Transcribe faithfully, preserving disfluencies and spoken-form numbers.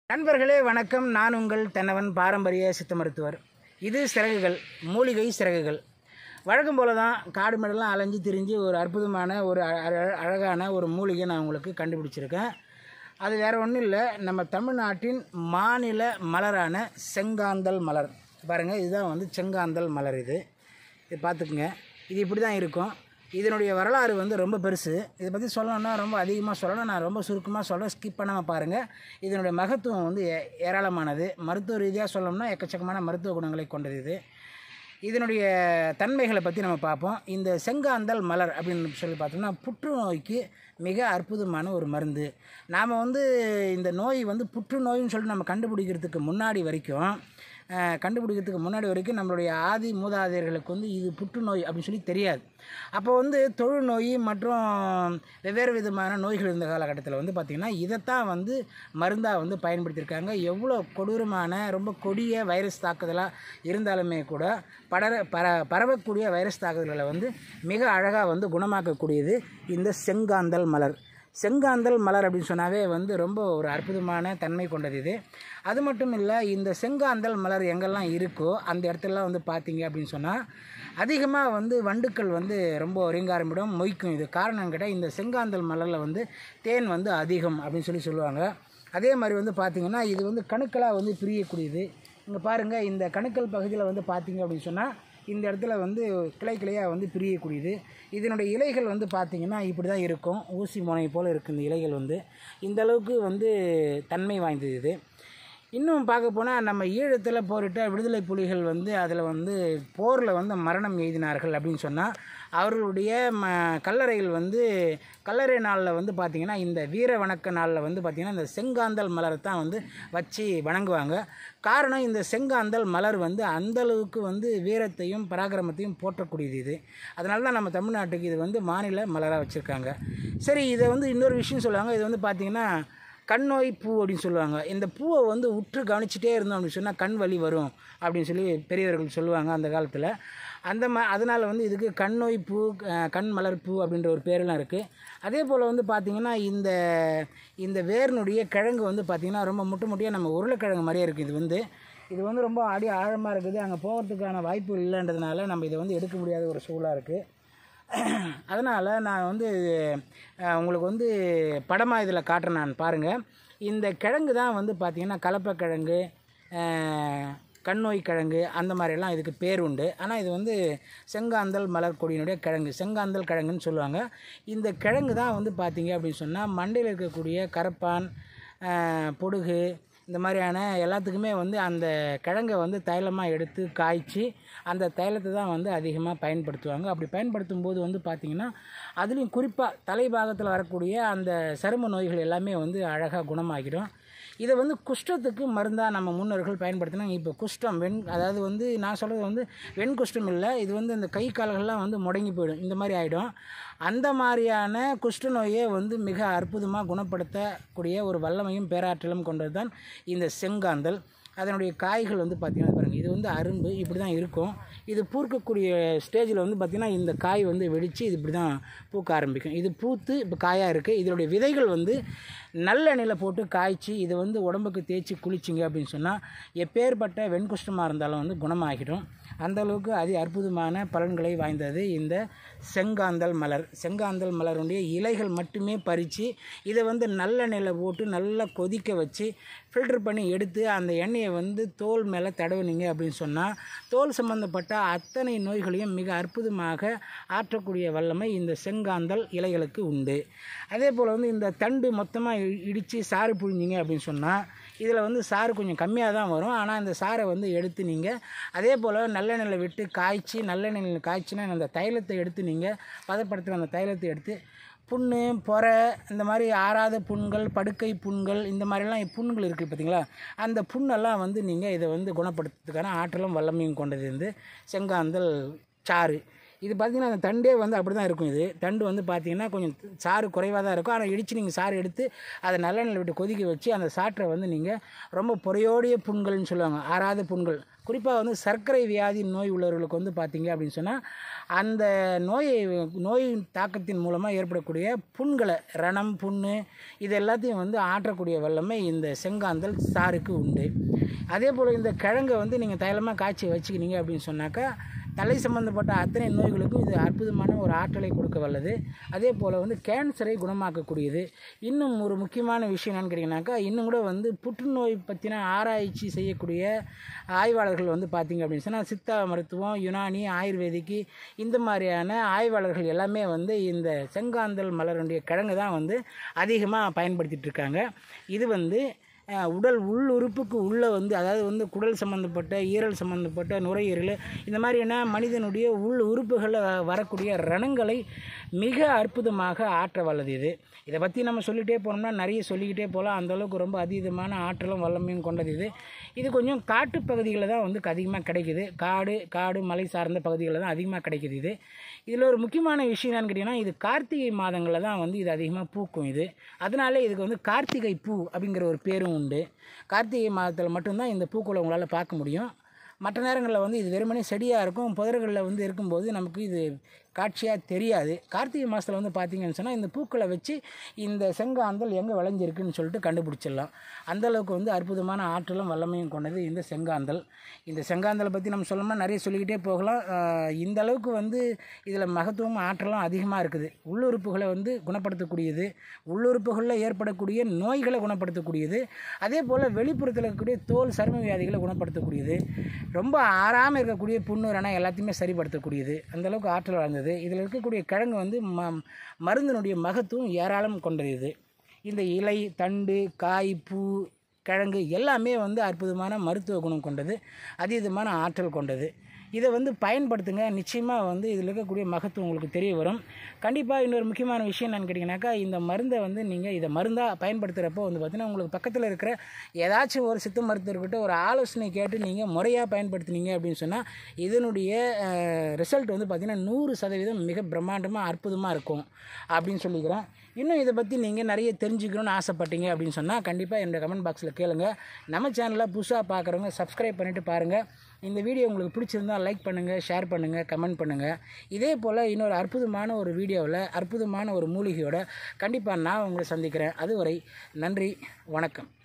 நண்பர்களே வணக்கம். நான் உங்கள் தென்னவன் பாரம்பரிய சித்த மருத்துவர். இது சிறகுகள், மூலிகை சிறகுகள். வழக்கம் போல தான் காடு மேடெல்லாம் அலைஞ்சு திரிஞ்சு ஒரு அற்புதமான ஒரு அழகான ஒரு மூலிகை நான் உங்களுக்கு கண்டுபிடிச்சிருக்கேன். அது வேறு ஒன்றும் இல்லை, நம்ம தமிழ்நாட்டின் மாநில மலரான செங்காந்தல் மலர். பாருங்கள், இதுதான் வந்து செங்காந்தல் மலர். இது இது பார்த்துக்குங்க. இது இப்படி தான் இருக்கும். இதனுடைய வரலாறு வந்து ரொம்ப பெருசு. இதை பற்றி சொல்லணும்னா ரொம்ப அதிகமாக சொல்லணும். நான் ரொம்ப சுருக்கமாக சொல்கிறேன், ஸ்கிப் பண்ணாமல் பாருங்கள். இதனுடைய மகத்துவம் வந்து ஏராளமானது. மருத்துவ ரீதியாக சொல்லணும்னா எக்கச்சக்கமான மருத்துவ குணங்களை கொண்டது. இது இதனுடைய தன்மைகளை பற்றி நம்ம பார்ப்போம். இந்த செங்காந்தல் மலர் அப்படின்னு சொல்லி பார்த்தோம்னா புற்றுநோய்க்கு மிக அற்புதமான ஒரு மருந்து. நாம் வந்து இந்த நோய் வந்து புற்றுநோயின்னு சொல்லிட்டு நம்ம கண்டுபிடிக்கிறதுக்கு முன்னாடி வரைக்கும் கண்டுபிடிக்கிறதுக்கு முன்னாடி வரைக்கும் நம்மளுடைய ஆதி மூதாதையர்களுக்கு வந்து இது புற்றுநோய் அப்படின்னு சொல்லி தெரியாது. அப்போ வந்து தொழுநோய் மற்றும் வெவ்வேறு விதமான நோய்கள் இருந்த காலகட்டத்தில் வந்து பார்த்திங்கன்னா இதைத்தான் வந்து மருந்தாக வந்து பயன்படுத்தியிருக்காங்க. எவ்வளோ கொடூரமான ரொம்ப கொடிய வைரஸ் தாக்குதலாக இருந்தாலுமே கூட படர பர பரவக்கூடிய வைரஸ் தாக்குதல்களை வந்து மிக அழகாக வந்து குணமாக்கக்கூடியது இந்த செங்காந்தல் மலர். செங்காந்தல் மலர் அப்படின்னு சொன்னாவே வந்து ரொம்ப ஒரு அற்புதமான தன்மை கொண்டது இது. அது மட்டும் இல்லை, இந்த செங்காந்தல் மலர் எங்கெல்லாம் இருக்கோ அந்த இடத்துலலாம் வந்து பார்த்திங்க அப்படின்னு சொன்னால் அதிகமாக வந்து வண்டுக்கள் வந்து ரொம்ப ரீங்காரமிடும், மொய்க்கும். இது காரணம் கேட்டால் இந்த செங்காந்தல் மலரில் வந்து தேன் வந்து அதிகம் அப்படின்னு சொல்லி சொல்லுவாங்க. அதே மாதிரி வந்து பார்த்திங்கன்னா இது வந்து கணுக்களாக வந்து பிரியக்கூடியது. இங்கே பாருங்கள், இந்த கணுக்கள் பகுதியில் வந்து பார்த்திங்க அப்படின்னு சொன்னால் இந்த இடத்துல வந்து கிளை கிளையாக வந்து பிரியக்கூடியது. இதனுடைய இலைகள் வந்து பார்த்திங்கன்னா இப்படி தான் இருக்கும், ஊசி முனை போல் இருக்குது. இந்த இலைகள் வந்து இந்த அளவுக்கு வந்து தன்மை வாய்ந்தது. இது இன்னும் பார்க்க போனால் நம்ம ஈழத்தில் போரிட்ட விடுதலை புலிகள் வந்து அதில் வந்து போரில் வந்து மரணம் எய்தினார்கள் அப்படின்னு சொன்னால் அவர்களுடைய ம கல்லறைகள் வந்து கல்லறை நாளில் வந்து பார்த்திங்கன்னா இந்த வீர வணக்க நாளில் வந்து பார்த்திங்கன்னா இந்த செங்காந்தல் மலரை தான் வந்து வச்சு வணங்குவாங்க. காரணம், இந்த செங்காந்தல் மலர் வந்து அந்தளவுக்கு வந்து வீரத்தையும் பராக்கிரமத்தையும் போற்றக்கூடியது. இது அதனால தான் நம்ம தமிழ்நாட்டுக்கு இது வந்து மாநில மலராக வச்சுருக்காங்க. சரி, இதை வந்து இன்னொரு விஷயம் சொல்லுவாங்க. இது வந்து பார்த்திங்கன்னா கண்ணோய் பூ அப்படின்னு சொல்லுவாங்க. இந்த பூவை வந்து உற்று கவனிச்சிட்டே இருந்தோம் அப்படின்னு சொன்னால் கண் வலி வரும் அப்படின்னு சொல்லி பெரியவர்கள் சொல்லுவாங்க அந்த காலத்தில். அந்த மா அதனால் வந்து இதுக்கு கண்ணோய் பூ, கண் மலர் பூ அப்படின்ற ஒரு பேரெல்லாம் இருக்குது. அதே போல் வந்து பார்த்திங்கன்னா இந்த இந்த வேர்னுடைய கிழங்கு வந்து பார்த்திங்கன்னா ரொம்ப முட்டு முட்டியாக நம்ம உருளைக்கிழங்கு மாதிரியே இருக்குது. இது வந்து இது வந்து ரொம்ப அடி ஆழமாக இருக்குது. அங்கே போகிறதுக்கான வாய்ப்பு இல்லைன்றதுனால நம்ம இதை வந்து எடுக்க முடியாத ஒரு சூழலாக இருக்குது. அதனால் நான் வந்து உங்களுக்கு வந்து படமாக இதில் காட்டுறேன். நான் பாருங்கள், இந்த கிழங்கு தான் வந்து பார்த்திங்கன்னா கலப்பக்கிழங்கு, கண்ணோய் கிழங்கு அந்த மாதிரிலாம் இதுக்கு பேர் உண்டு. ஆனால் இது வந்து செங்காந்தல் மலர் கொடியினுடைய கிழங்கு, செங்காந்தல் கிழங்குன்னு சொல்லுவாங்க. இந்த கிழங்கு தான் வந்து பார்த்திங்க அப்படின்னு சொன்னால் மண்டையில் இருக்கக்கூடிய கரப்பான், பொடுகு இந்த மாதிரியான எல்லாத்துக்குமே வந்து அந்த கிழங்கை வந்து தைலமாக எடுத்து காய்ச்சி அந்த தைலத்தை தான் வந்து அதிகமாக பயன்படுத்துவாங்க. அப்படி பயன்படுத்தும் போது வந்து பார்த்திங்கன்னா அதுலேயும் குறிப்பாக தலைபாகத்தில் வரக்கூடிய அந்த சரும நோய்கள் எல்லாமே வந்து அழகாக குணமாகிடும். இதை வந்து குஷ்டத்துக்கு மருந்தாக நம்ம முன்னோர்கள் பயன்படுத்தினாங்க. இப்போ குஷ்டம் வெண் அதாவது வந்து நான் சொல்கிறது வந்து வெண் குஷ்டம் இல்லை, இது வந்து இந்த கை கால்கள்லாம் வந்து முடங்கி போயிடும், இந்த மாதிரி ஆகிடும். அந்த மாதிரியான குஷ்ட நோயை வந்து மிக அற்புதமாக குணப்படுத்தக்கூடிய ஒரு வல்லமையும் பேராற்றலும் கொண்டது தான் இந்த செங்காந்தல். அதனுடைய காய்கள் வந்து பார்த்திங்கன்னா பாருங்கள், இது வந்து அரும்பு இப்படி தான் இருக்கும். இது பூக்கக்கூடிய ஸ்டேஜில் வந்து பார்த்திங்கன்னா இந்த காய் வந்து வெடித்து இது இப்படி தான் பூக்க ஆரம்பிக்கும். இது பூத்து இப்போ காயாக இருக்குது. இதனுடைய விதைகள் வந்து நல்லெண்ணெயில் போட்டு காய்ச்சி இதை வந்து உடம்புக்கு தேய்ச்சி குளிச்சிங்க அப்படின்னு சொன்னால் எப்பேற்பட்ட வெண்குஷ்டமாக இருந்தாலும் வந்து குணமாகிடும். அந்தளவுக்கு அதி அற்புதமான பலன்களை வாய்ந்தது இந்த செங்காந்தல் மலர். செங்காந்தல் மலருடைய இலைகள் மட்டுமே பறித்து இதை வந்து நல்லெண்ணெயில் போட்டு நல்லா கொதிக்க வச்சு ஃபில்டர் பண்ணி எடுத்து அந்த எண்ணெயை வந்து தோல் மேலே தடவுனீங்க அப்படின்னு சொன்னால் தோல் சம்பந்தப்பட்ட அத்தனை நோய்களையும் மிக அற்புதமாக ஆற்றக்கூடிய வல்லமை இந்த செங்காந்தல் இலைகளுக்கு உண்டு. அதே போல் வந்து இந்த தண்டு மொத்தமாக இடித்து சாறு புழிஞ்சிங்க அப்படின்னு சொன்னால் இதில் வந்து சாறு கொஞ்சம் கம்மியாக தான் வரும். ஆனால் இந்த சாறை வந்து எடுத்து நீங்கள் அதே போல் நல்லெண்ணெயில் விட்டு காய்ச்சி நல்லெண்ணெயில் காய்ச்சினா அந்த தைலத்தை எடுத்து நீங்கள் பதப்படுத்துகிற அந்த தைலத்தை எடுத்து புண்ணு, பொறை, இந்த மாதிரி ஆறாத புண்கள், படுக்கை புண்கள், இந்த மாதிரிலாம் புண்கள் இருக்குது பார்த்திங்களா, அந்த புண்ணெல்லாம் வந்து நீங்கள் இதை வந்து குணப்படுத்துறதுக்கான ஆற்றலும் வல்லமையும் கொண்டது வந்து செங்காந்தல் சாறு. இது பார்த்திங்கன்னா அந்த தண்டே வந்து அப்படி தான் இருக்கும். இது தண்டு வந்து பார்த்திங்கன்னா கொஞ்சம் சாறு குறைவாக தான் இருக்கும். ஆனால் இடித்து நீங்கள் சாறு எடுத்து அதை நல்லெண்ணெயில் விட்டு கொதிக்க வச்சு அந்த சாற்றை வந்து நீங்கள் ரொம்ப பொறையோடிய புண்கள்னு சொல்லுவாங்க, ஆறாத புண்கள். குறிப்பாக வந்து சர்க்கரை வியாதி நோய் உள்ளவர்களுக்கு வந்து பார்த்திங்க அப்படின்னு சொன்னால் அந்த நோயை நோய் தாக்கத்தின் மூலமாக ஏற்படக்கூடிய புண்களை, ரணம், புண்ணு இது எல்லாத்தையும் வந்து ஆற்றக்கூடிய வல்லமை இந்த செங்காந்தல் சாருக்கு உண்டு. அதே போல் இந்த கிழங்கை வந்து நீங்கள் தைலமாக காய்ச்சி வச்சுக்கினீங்க அப்படின்னு சொன்னாக்கா தலை சம்பந்தப்பட்ட அத்தனை நோய்களுக்கும் இது அற்புதமான ஒரு ஆற்றலை கொடுக்க வல்லது. அதே போல் வந்து கேன்சரை குணமாக்கக்கூடியது. இன்னும் ஒரு முக்கியமான விஷயம் என்னென்னு கேட்டிங்கனாக்கா, இன்னும் கூட வந்து புற்றுநோய் பற்றின ஆராய்ச்சி செய்யக்கூடிய ஆய்வாளர்கள் வந்து பார்த்திங்க அப்படின்னு சொன்னால் சித்தா மருத்துவம், யுனானி, ஆயுர்வேதிக்கு இந்த மாதிரியான ஆய்வாளர்கள் எல்லாமே வந்து இந்த செங்காந்தல் மலருடைய கிழங்கு தான் வந்து அதிகமாக பயன்படுத்திகிட்டு இருக்காங்க. இது வந்து உடல் உள் உறுப்புக்கு உள்ளே வந்து, அதாவது வந்து குடல் சம்மந்தப்பட்ட, ஈரல் சம்மந்தப்பட்ட, நுரையீரல் இந்த மாதிரியான மனிதனுடைய உள் உறுப்புகளில் வரக்கூடிய ரணங்களை மிக அற்புதமாக ஆற்ற வல்லது இது. இதை பற்றி நம்ம சொல்லிகிட்டே போனோம்னா நிறைய சொல்லிக்கிட்டே போகலாம். அந்தளவுக்கு ரொம்ப அதீதமான ஆற்றலும் வல்லமையும் கொண்டது இது. இது கொஞ்சம் காட்டு பகுதிகளில் தான் வந்து அதிகமாக கிடைக்குது. காடு காடு மலை சார்ந்த பகுதிகளில் தான் அதிகமாக கிடைக்குது இது. இதில் ஒரு முக்கியமான விஷயம் என்னன்னு கேட்டிங்கன்னா, இது கார்த்திகை மாதங்களில் தான் வந்து இது அதிகமாக பூக்கும். இது அதனாலே இதுக்கு வந்து கார்த்திகை பூ அப்படிங்கிற ஒரு பேரும் உண்டு. கார்த்திகை மாதத்தில் மட்டும்தான் இந்த பூக்களை உங்களால் பார்க்க முடியும். மற்ற நேரங்களில் வந்து இது வெறுமனே செடியாக இருக்கும். புதர்களில் வந்து இருக்கும்போது நமக்கு இது காட்சியாக தெரியாது. கார்த்திகை மாதத்தில் வந்து பார்த்திங்கன்னு சொன்னால் இந்த பூக்களை வச்சு இந்த செங்காந்தல் எங்கே விளைஞ்சிருக்குன்னு சொல்லிட்டு கண்டுபிடிச்சிடலாம். அந்தளவுக்கு வந்து அற்புதமான ஆற்றலும் வல்லமையும் கொண்டது இந்த செங்காந்தல். இந்த செங்காந்தலை பற்றி நம்ம சொல்லணும்னா நிறைய சொல்லிக்கிட்டே போகலாம். இந்த அளவுக்கு வந்து இதில் மகத்துவமும் ஆற்றலும் அதிகமாக இருக்குது. உள்ளுறுப்புகளை வந்து குணப்படுத்தக்கூடியது, உள்ளுறுப்புகளில் ஏற்படக்கூடிய நோய்களை குணப்படுத்தக்கூடியது, அதே போல் வெளிப்புறத்தில் இருக்கக்கூடிய தோல் சரும வியாதிகளை குணப்படுத்தக்கூடியது, ரொம்ப ஆறாமல் இருக்கக்கூடிய புண்ணு ரணம் எல்லாத்தையுமே சரிப்படுத்தக்கூடியது. அந்தளவுக்கு ஆற்றல் வாழ்ந்தது. இதில் இருக்கக்கூடிய கிழங்கு வந்து ம மருந்தினுடைய மகத்துவம் ஏராளம் கொண்டது. இது இந்த இலை, தண்டு, காய், பூ, கிழங்கு எல்லாமே வந்து அற்புதமான மருத்துவ குணம் கொண்டது, அதீதமான ஆற்றல் கொண்டது. இதை வந்து பயன்படுத்துங்க. நிச்சயமாக வந்து இதில் இருக்கக்கூடிய மகத்துவம் உங்களுக்கு தெரிய வரும். கண்டிப்பாக இன்னொரு முக்கியமான விஷயம் என்னென்னு கேட்டிங்கனாக்கா, இந்த மருந்தை வந்து நீங்கள் இதை மருந்தாக பயன்படுத்துகிறப்போ வந்து பார்த்திங்கன்னா உங்களுக்கு பக்கத்தில் இருக்கிற ஏதாச்சும் ஒரு சித்த மருத்துவர்கிட்ட ஒரு ஆலோசனை கேட்டு நீங்கள் முறையாக பயன்படுத்தினீங்க அப்படின்னு சொன்னால் இதனுடைய ரிசல்ட் வந்து பார்த்திங்கன்னா நூறு சதவீதம் மிக பிரம்மாண்டமாக அற்புதமாக இருக்கும் அப்படின்னு சொல்லிக்கிறேன். இன்னும் இதை பற்றி நீங்கள் நிறைய தெரிஞ்சுக்கணும்னு ஆசைப்பட்டீங்க அப்படின்னு சொன்னால் கண்டிப்பாக என்னோட கமெண்ட் பாக்ஸில் கேளுங்க. நம்ம சேனலில் புதுசாக பார்க்குறவங்க சப்ஸ்கிரைப் பண்ணிவிட்டு பாருங்கள். இந்த வீடியோ உங்களுக்கு பிடிச்சிருந்தால் லைக் பண்ணுங்கள், ஷேர் பண்ணுங்கள், கமெண்ட் பண்ணுங்கள். இதே போல் இன்னொரு அற்புதமான ஒரு வீடியோவில் அற்புதமான ஒரு மூலிகையோட கண்டிப்பாக நான் உங்களை சந்திக்கிறேன். அதுவரை நன்றி, வணக்கம்.